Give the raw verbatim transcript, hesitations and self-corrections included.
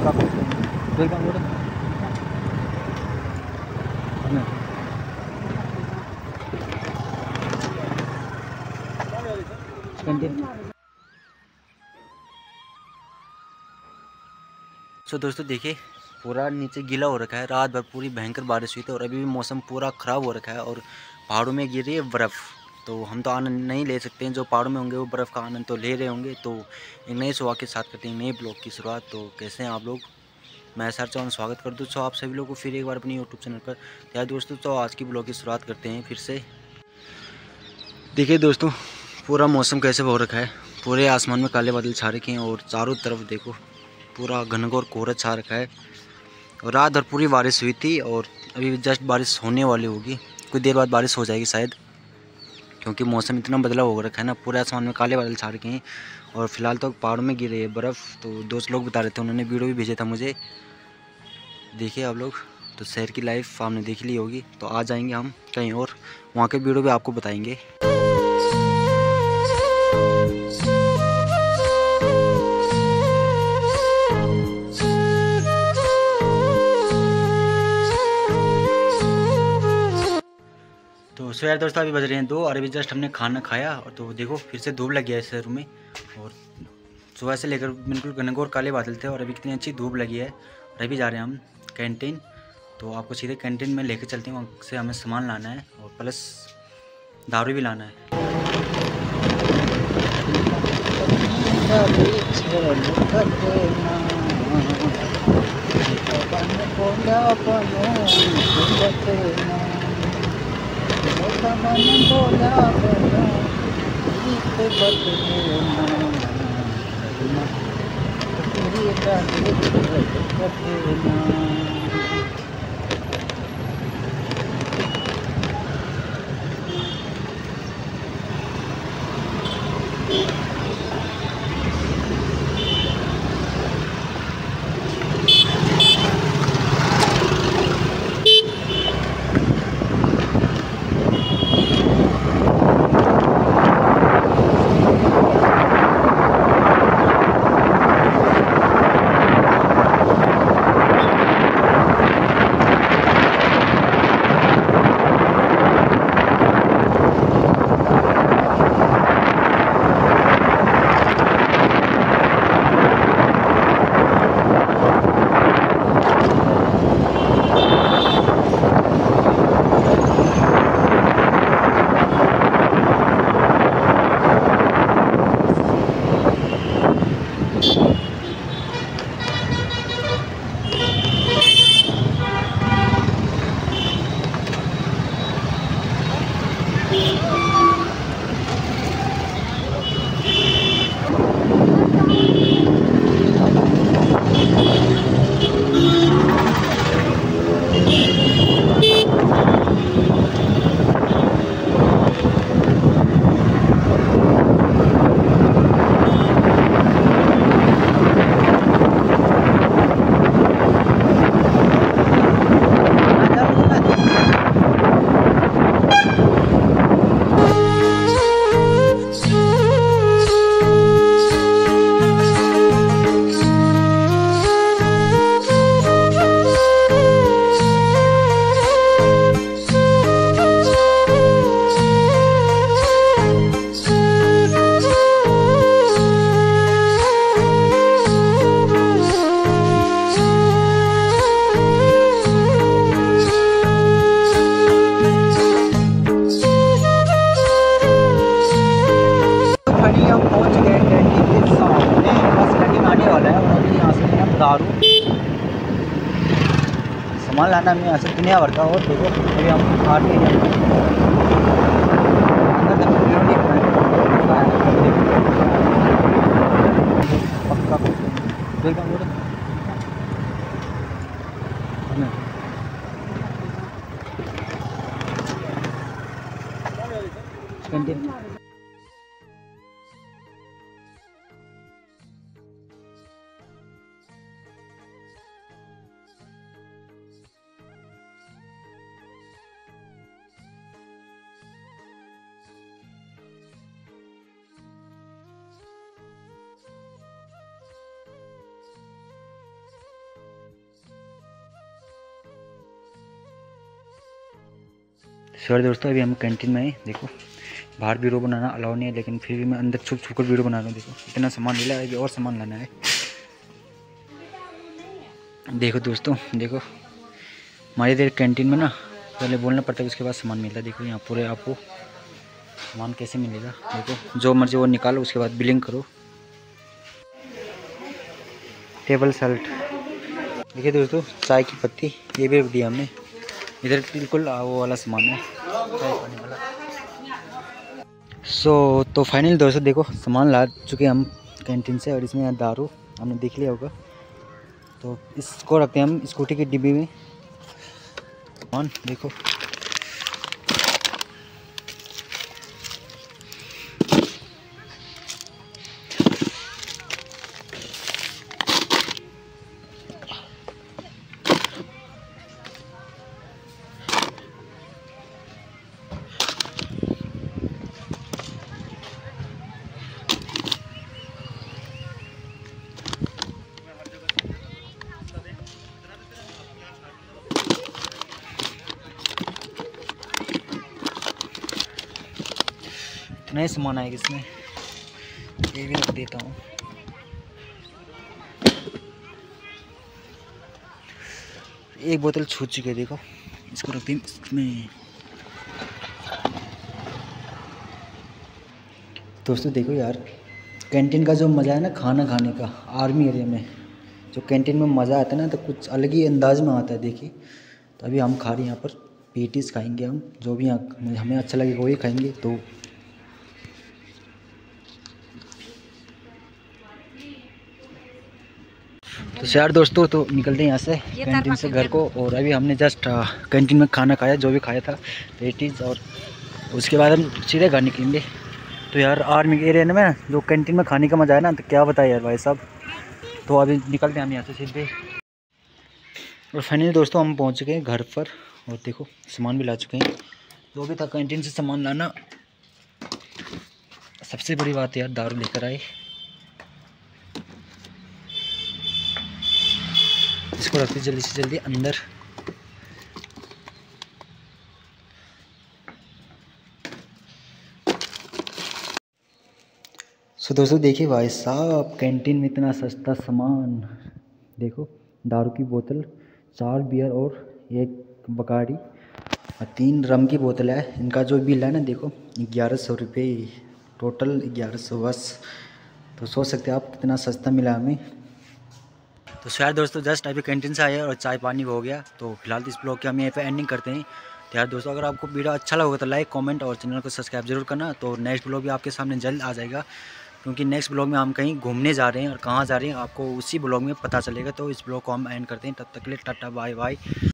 पक्का वेलकम बोलो सो दोस्तों देखिए, पूरा नीचे गीला हो रखा है। रात भर पूरी भयंकर बारिश हुई थी और अभी भी मौसम पूरा ख़राब हो रखा है और पहाड़ों में गिर रही है बर्फ़। तो हम तो आनंद नहीं ले सकते हैं, जो पहाड़ों में होंगे वो बर्फ़ का आनंद तो ले रहे होंगे। तो एक नए सुबह के साथ करते हैं नए ब्लॉग की शुरुआत। तो कैसे हैं आप लोग? मैं सर चौहान स्वागत कर दूँ सो आप सभी लोगों को फिर एक बार अपनी यूट्यूब चैनल पर। तो यार दोस्तों, तो आज की ब्लॉग की शुरुआत करते हैं फिर से। देखिए दोस्तों, पूरा मौसम कैसे हो रखा है। पूरे आसमान में काले बादल छा रखे हैं और चारों तरफ देखो पूरा घनघोर कोहरा छा रखा है। और रात भर पूरी बारिश हुई थी और अभी जस्ट बारिश होने वाली होगी। कुछ देर बाद बारिश हो जाएगी शायद, क्योंकि मौसम इतना बदलाव हो रखा है ना। पूरे आसमान में काले बादल छा रखे हैं और फिलहाल तो पहाड़ों में गिर रही है बर्फ़। तो दोस्त लोग बता रहे थे, उन्होंने वीडियो भी भेजा था मुझे। देखिए आप लोग, तो शहर की लाइफ आपने देख ली होगी। तो आ जाएंगे हम कहीं और, वहाँ के वीडियो भी आपको बताएंगे। तो सो यार दोस्तों, अभी बज रहे हैं दो और अभी जस्ट हमने खाना खाया और तो देखो फिर से धूप लग गया है शहर में। और सुबह से लेकर बिल्कुल घनघोर काले बादल थे और अभी कितनी अच्छी धूप लगी है। और अभी जा रहे हैं हम कैंटीन। तो आपको सीधे कैंटीन में लेकर चलते हैं, वहाँ से हमें सामान लाना है और प्लस दारू भी लाना है। दारू सामान लाना हमने यहाँ से दुनिया भर का। और देखो अभी हम आते हैं अंदर तक वीडियो नहीं बनाए। पक्का वेलकम बोलो कैंटीन। सर दोस्तों अभी हम कैंटीन में हैं। देखो बाहर वीडियो बनाना अलाउ नहीं है, लेकिन फिर भी मैं अंदर छुप छुप कर वीडियो बना रहा हूँ। देखो इतना सामान मिला है, अभी और सामान लाना है। देखो दोस्तों, देखो हमारी देर कैंटीन में ना पहले बोलना पड़ता है, उसके बाद सामान मिलता है। देखो यहाँ पूरे आपको सामान कैसे मिलेगा। देखो जो मर्जी वो निकालो, उसके बाद बिलिंग करो। टेबल सल्ट, देखिए दोस्तों चाय की पत्ती ये भी रख दिया हमने इधर। बिल्कुल वो वाला सामान है चाय पानी वाला। सो so, तो फाइनली दोस्तों देखो सामान ला चुके हम कैंटीन से, और इसमें दारू हमने देख लिया होगा। तो इसको रखते हैं हम स्कूटी की डिब्बी में। सामान देखो नए सामान आएगा इसमें, ये भी रख देता हूँ। एक बोतल छूट चुकी है, देखो इसको रखते हैं इसमें। दोस्तों देखो यार, कैंटीन का जो मज़ा है ना खाना खाने का, आर्मी एरिया में जो कैंटीन में मज़ा आता है ना, तो कुछ अलग ही अंदाज में आता है। देखिए तो अभी हम खा रहे हैं यहाँ पर पेटीज़ खाएंगे हम, जो भी यहाँ हमें अच्छा लगेगा वही खाएंगे। तो तो यार दोस्तों तो निकलते हैं यहाँ से कैंटीन से घर को। और अभी हमने जस्ट कैंटीन में खाना खाया, जो भी खाया था पेटीज़, और उसके बाद हम सीधे घर निकलेंगे। तो यार आर्मी के एरिया में जो कैंटीन में खाने का मज़ा है ना, तो क्या बताया यार भाई साहब। तो अभी निकलते हैं हम यहाँ से सीधे। और फाइनली दोस्तों हम पहुँच चुके हैं घर पर, और देखो सामान भी ला चुके हैं। जो भी था कैंटीन से सामान लाना, सबसे बड़ी बात यार दारू लेकर आए। इसको रखते जल्दी से जल्दी अंदर। सो दोस्तों देखिए भाई साहब, कैंटीन में इतना सस्ता सामान। देखो दारू की बोतल, चार बियर और एक बगाड़ी और तीन रम की बोतल है। इनका जो बिल है ना देखो ग्यारह सौ रुपये, टोटल ग्यारह सौ बस। तो सोच सकते हैं आप कितना सस्ता मिला हमें। तो शायद दोस्तों जस्ट अभी कैंटीन से आए और चाय पानी हो गया। तो फिलहाल इस ब्लॉग की हम यहाँ पे एंडिंग करते हैं। तो यार दोस्तों अगर आपको वीडियो अच्छा लगा तो लाइक कमेंट और चैनल को सब्सक्राइब जरूर करना। तो नेक्स्ट ब्लॉग भी आपके सामने जल्द आ जाएगा, क्योंकि नेक्स्ट ब्लॉग में हम कहीं घूमने जा रहे हैं, और कहाँ जा रहे हैं आपको उसी ब्लॉग में पता चलेगा। तो इस ब्लॉग को हम एंड करते हैं, तब तक के लिए टाटा बाय बाय।